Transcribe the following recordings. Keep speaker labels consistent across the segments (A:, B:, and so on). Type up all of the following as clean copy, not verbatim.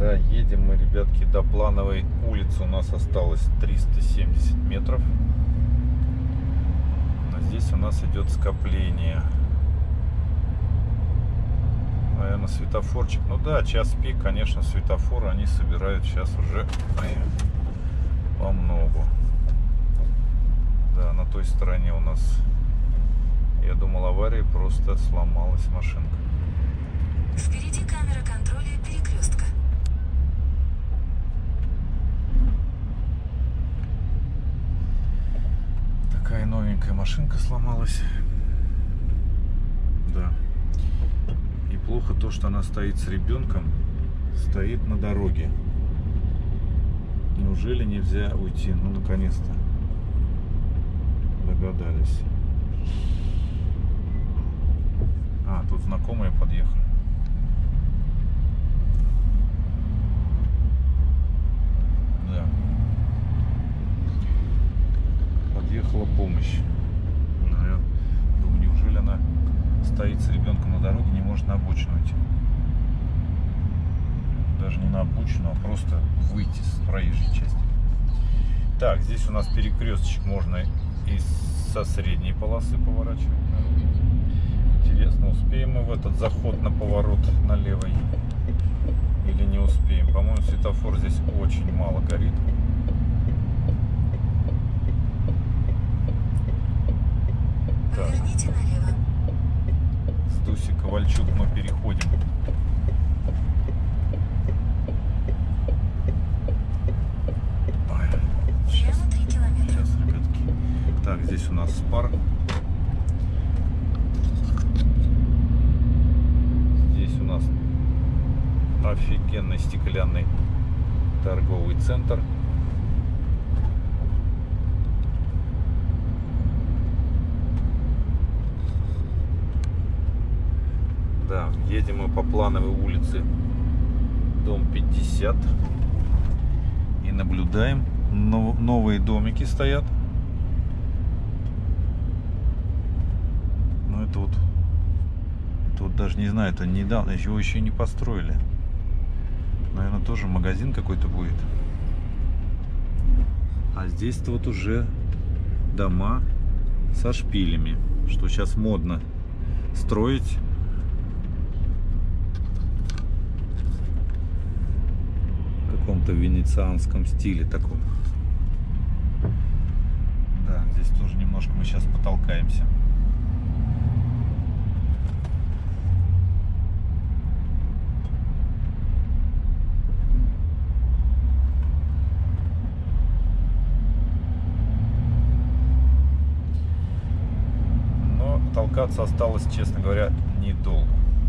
A: Да, едем мы, ребятки, до Плановой улицы. У нас осталось 370 метров. Но здесь у нас идет скопление. Наверное, светофорчик. Ну да, час пик, конечно, светофоры они собирают сейчас уже по многу. Да, на той стороне у нас, я думал, авария, просто сломалась машинка.
B: Впереди камера контроля перекрестка.
A: Такая новенькая машинка сломалась. Да. И плохо то, что она стоит с ребенком, стоит на дороге. Неужели нельзя уйти? Ну, наконец-то догадались. А, тут знакомые подъехали. Да. Подъехала помощь. Ну, я думаю, неужели она стоит с ребенком на дороге, не может на обочину идти? Даже не на обочину, а просто выйти с проезжей части. Так, здесь у нас перекресточек, можно и со средней полосы поворачивать. Интересно, успеем мы в этот заход на поворот на левой или не успеем? По-моему, светофор здесь очень мало горит.
B: Поверните налево.
A: С Дуси Ковальчук мы переходим.
B: Прямо 3 километра.
A: Сейчас, ребятки. Так, здесь у нас Спар. Здесь у нас офигенный стеклянный торговый центр. Да, едем мы по Плановой улице, дом 50. И наблюдаем. Новые домики стоят. Ну это вот даже не знаю, это недавно, его еще не построили. Наверное, тоже магазин какой-то будет. А здесь-то вот уже дома со шпилями, что сейчас модно строить. В каком-то венецианском стиле таком. Да, здесь тоже немножко мы сейчас потолкаемся. Но толкаться осталось, честно говоря, недолго.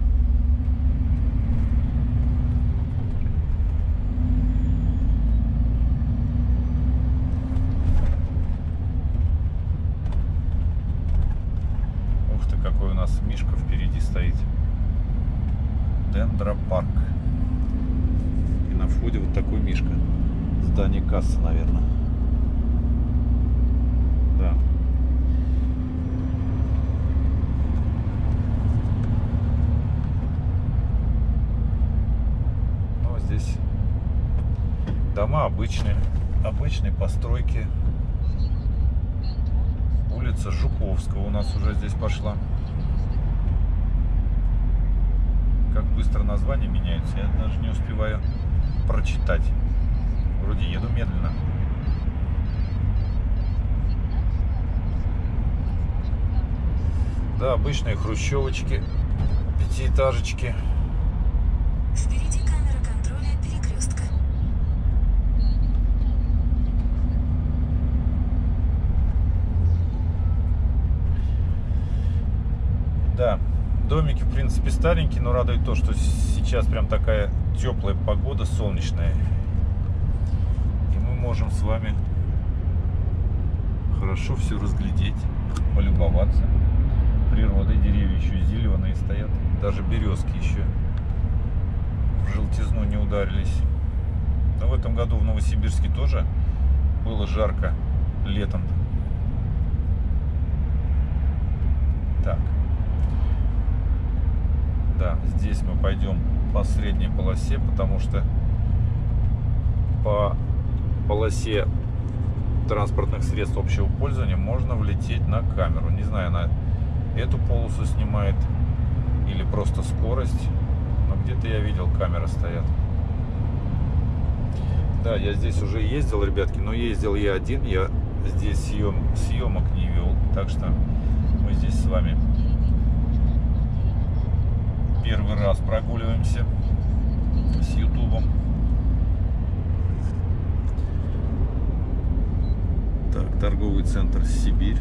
A: Какой у нас мишка впереди стоит. Дендропарк. И на входе вот такой мишка. Здание кассы, наверное. Да. Ну, здесь дома обычные постройки. Улица Жуковского у нас уже здесь пошла. Как быстро названия меняются, я даже не успеваю прочитать. Вроде еду медленно. Да, обычные хрущевочки, пятиэтажечки.
B: Впереди камера контроля перекрестка.
A: Да, домики, в принципе, старенькие, но радует то, что сейчас прям такая теплая погода, солнечная. И мы можем с вами хорошо все разглядеть, полюбоваться природой. Деревья еще зеленые стоят, даже березки еще в желтизну не ударились. Но в этом году в Новосибирске тоже было жарко летом. Так. Да, здесь мы пойдем по средней полосе, потому что по полосе транспортных средств общего пользования можно влететь на камеру. Не знаю, она эту полосу снимает или просто скорость, но где-то я видел, камеры стоят. Да, я здесь уже ездил, ребятки, но ездил я один, я здесь съемок не вел, так что мы здесь с вами первый раз прогуливаемся с ютубом. Так, торговый центр Сибирь.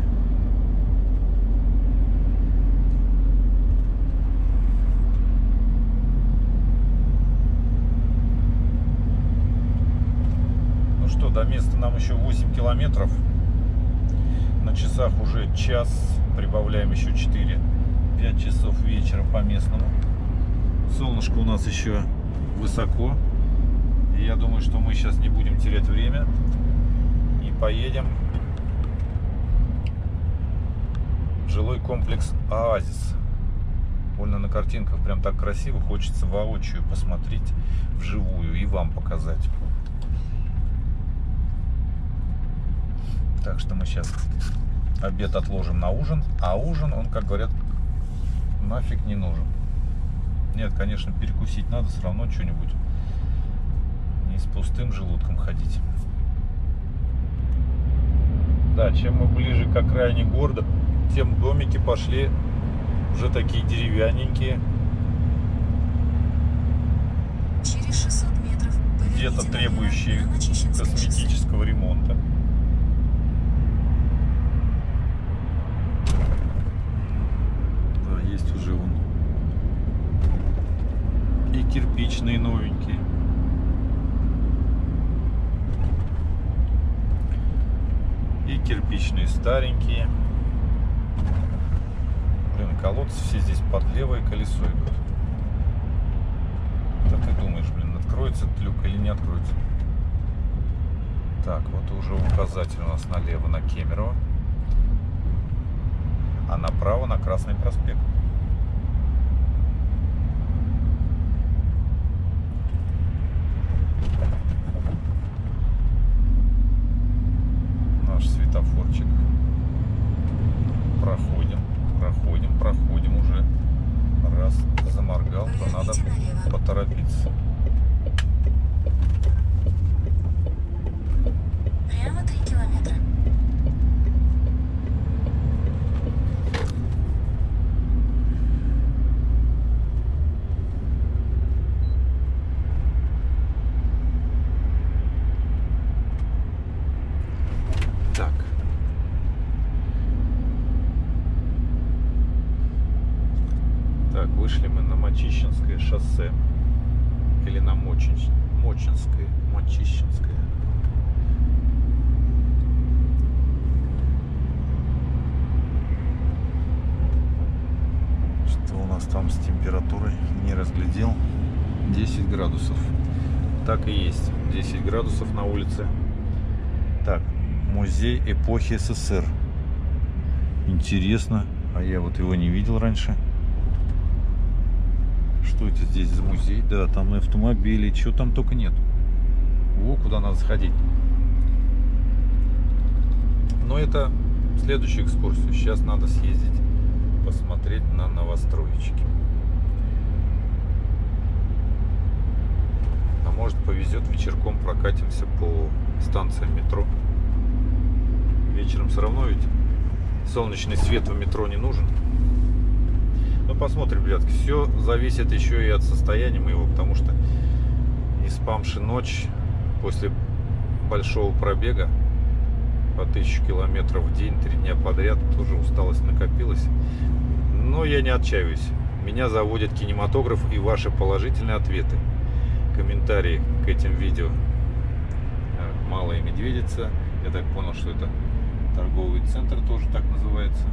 A: Ну что, до места нам еще 8 километров. На часах уже час, прибавляем еще 4. 5 часов вечера по местному. Солнышко у нас еще высоко. И я думаю, что мы сейчас не будем терять время и поедем в жилой комплекс Оазис. Больно на картинках прям так красиво, хочется воочию посмотреть вживую и вам показать. Так что мы сейчас обед отложим на ужин, а ужин, он, как говорят, нафиг не нужен. Нет, конечно, перекусить надо, все равно что-нибудь. Не с пустым желудком ходить. Да, чем мы ближе к окраине города, тем домики пошли уже такие деревянненькие.
B: Через 600 метров
A: Где-то требующие косметического ремонта. Да, есть уже вон и кирпичные новенькие. И кирпичные старенькие. Блин, колодцы все здесь под левое колесо идут. Так ты думаешь, блин, откроется люк или не откроется? Так, вот уже указатель у нас налево на Кемерово, а направо на Красный проспект. Наш светофорчик. Проходим уже. Раз заморгал, то надо поторопиться.
B: Прямо 3 километра.
A: Так. Так, вышли мы на Мочищенское шоссе. Или на Мочищенское. Что у нас там с температурой? Не разглядел. 10 градусов. Так и есть. 10 градусов на улице. Так, музей эпохи СССР. Интересно. А я вот его не видел раньше. Что это здесь за музей? Да, там и автомобили, чего там только нет. Во, куда надо сходить. Но это следующую экскурсию. Сейчас надо съездить, посмотреть на новостроечки. А может, повезет, вечерком прокатимся по станциям метро. Вечером все равно ведь солнечный свет в метро не нужен. Ну, посмотрим, ребятки. Все зависит еще и от состояния моего, потому что не спамши ночь после большого пробега по 1000 километров в день, 3 дня подряд, тоже усталость накопилась. Но я не отчаиваюсь. Меня заводит кинематограф и ваши положительные ответы. Комментарии к этим видео. Малая Медведица. Я так понял, что это торговый центр тоже так называется.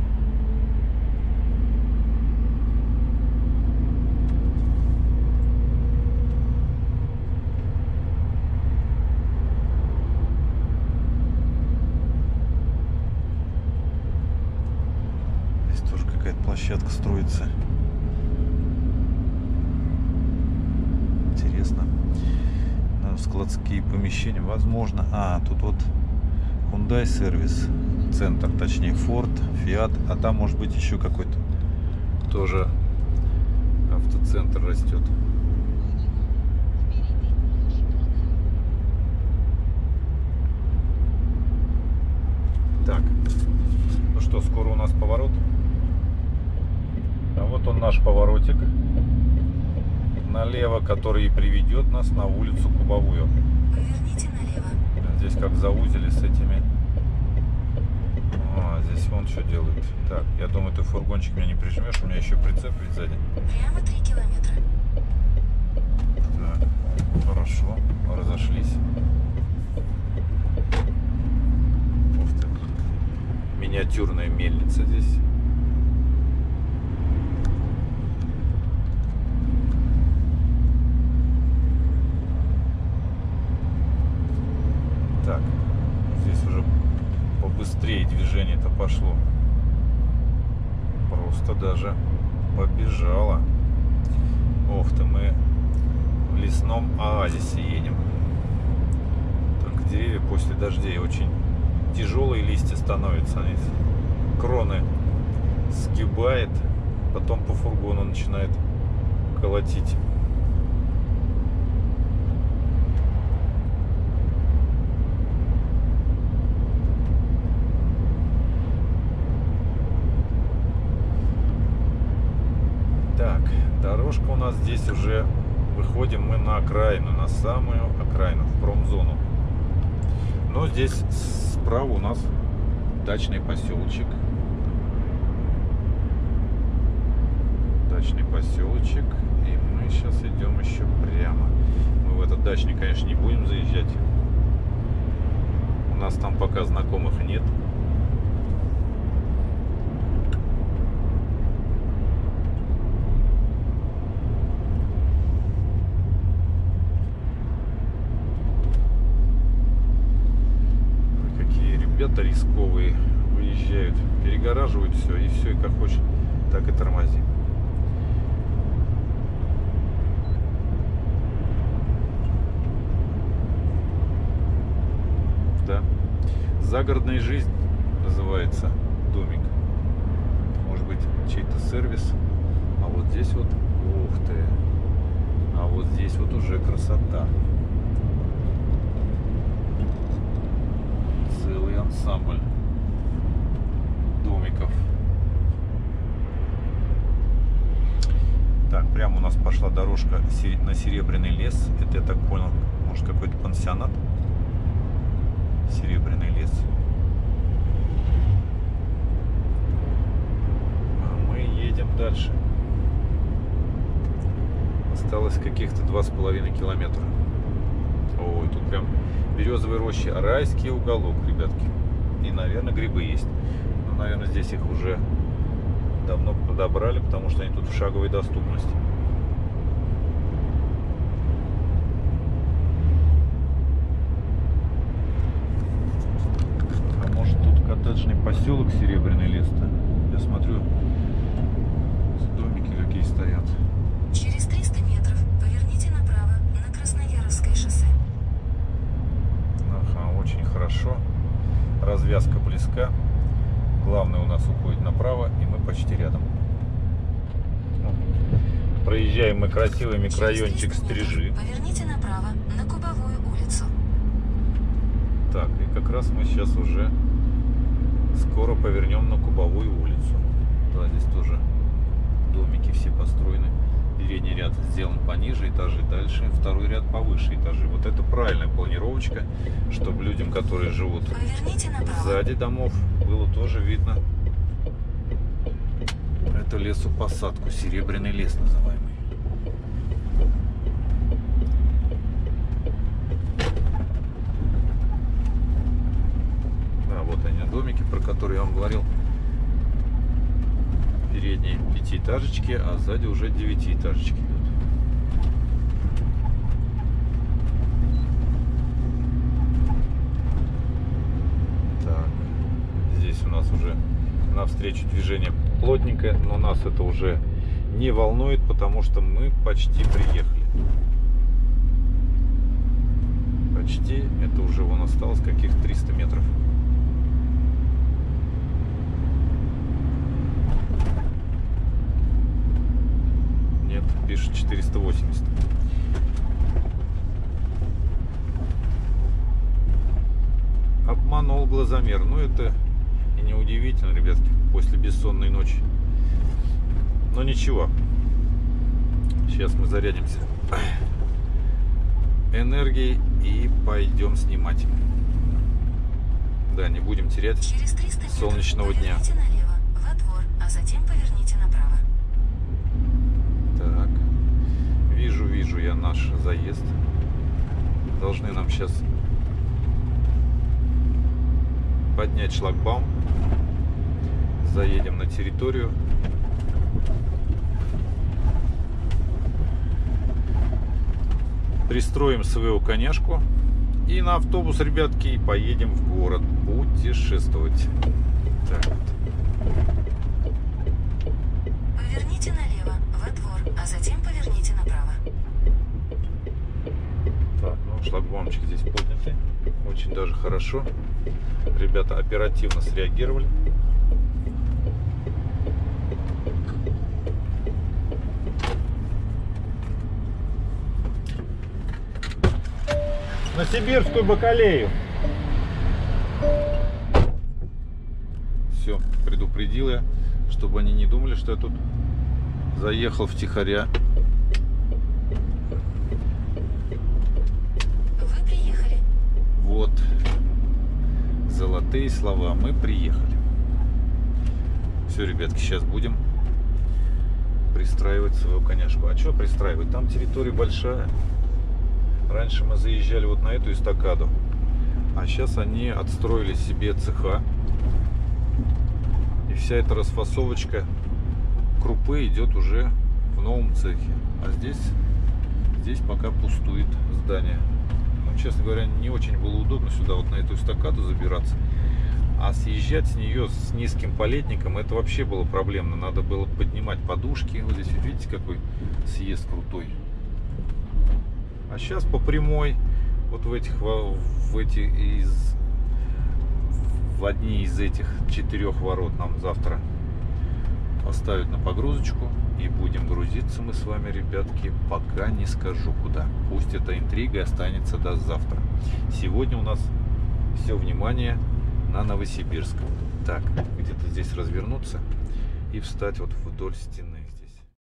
A: Площадка строится. Интересно. Надо складские помещения, возможно. А, тут вот Hyundai сервис центр, точнее Ford, Fiat, а там может быть еще какой-то тоже автоцентр растет. Так, ну что, скоро у нас поворот. А вот он наш поворотик налево, который и приведет нас на улицу Кубовую.
B: Поверните налево.
A: Здесь как заузили с этими. А, здесь вон что делает. Так, я думаю, ты фургончик меня не прижмешь, у меня еще прицеп ведь сзади.
B: Прямо 3 километра.
A: Так, хорошо, разошлись. Ух ты. Миниатюрная мельница здесь. Так, здесь уже побыстрее движение-то пошло. Просто даже побежало. Ох ты, мы в лесном оазисе едем. Только деревья после дождей очень тяжелые листья становятся. Они кроны сгибает, потом по фургону начинает колотить. Так, дорожка у нас здесь уже, выходим мы на окраину, на самую окраину, в промзону. Но здесь справа у нас дачный поселочек. Дачный поселочек. И мы сейчас идем еще прямо. Мы в этот дачный, конечно, не будем заезжать. У нас там пока знакомых нет. Ребята рисковые выезжают, перегораживают все, и как хочешь, так и тормози. Да, загородная жизнь называется домик. Может быть, чей-то сервис. А вот здесь вот, ух ты, а вот здесь вот уже красота. Целый ансамбль домиков. Так, прямо у нас пошла дорожка на Серебряный лес. Это, я так понял, может, какой-то пансионат. Серебряный лес. А мы едем дальше. Осталось каких-то 2,5 километра. Ой, тут прям березовые рощи, райский уголок, ребятки. И, наверное, грибы есть. Но, наверное, здесь их уже давно подобрали, потому что они тут в шаговой доступности. А может, тут коттеджный поселок Серебряный лес-то? Я смотрю, домики какие стоят.
B: Через 300 метров поверните направо на Краснояровское шоссе.
A: Ага, очень хорошо. Развязка близка. Главное у нас уходит направо, и мы почти рядом. Проезжаем мы красивый микрорайончик Стрижи.
B: Поверните направо на Кубовую улицу.
A: Так, и как раз мы сейчас уже скоро повернем на Кубовую улицу. Да, здесь тоже домики все построены. Передний ряд сделан пониже, этажи дальше, второй ряд повыше этажи. Вот это правильная планировочка, чтобы людям, которые живут сзади домов, было тоже видно эту лесопосадку, Серебряный лес называемый. Да, вот они домики, про которые я вам говорил. Передние пятиэтажечки, а сзади уже девятиэтажечки идут. Так, здесь у нас уже навстречу движение плотненькое, но нас это уже не волнует, потому что мы почти приехали. почти. Это уже вон осталось каких 300 метров. Нет, пишет 480. Обманул глазомер. Ну, это и не удивительно, ребятки, после бессонной ночи. Но ничего. Сейчас мы зарядимся энергией и пойдем снимать. Да, не будем терять
B: Через 300 метров
A: солнечного дня.
B: поверните налево, во двор, а затем поверните направо.
A: Так. Вижу я наш заезд. Должны нам сейчас поднять шлагбаум. Заедем на территорию. Пристроим свою коняшку и на автобус, ребятки, и поедем в город путешествовать. Так вот.
B: Поверните налево, во двор, а затем поверните направо.
A: Так, ну шлагбаумчик здесь поднятый. Очень даже хорошо. Ребята оперативно среагировали. На Сибирскую бакалею. Все, предупредил я, чтобы они не думали, что я тут заехал втихаря.
B: Вы приехали.
A: Вот. Золотые слова. Мы приехали. Все, ребятки, сейчас будем пристраивать свою коняшку. А что пристраивать? Там территория большая. Раньше мы заезжали вот на эту эстакаду, а сейчас они отстроили себе цеха, и вся эта расфасовочка крупы идет уже в новом цехе. А здесь пока пустует здание. Ну, честно говоря, не очень было удобно сюда вот на эту эстакаду забираться, а съезжать с нее с низким палетником это вообще было проблемно. Надо было поднимать подушки. Вот здесь видите, какой съезд крутой. А сейчас по прямой, вот в одни из этих 4 ворот нам завтра поставят на погрузочку. И будем грузиться мы с вами, ребятки, пока не скажу куда. Пусть эта интрига останется до завтра. Сегодня у нас все внимание на Новосибирск. Так, где-то здесь развернуться и встать вот вдоль стены.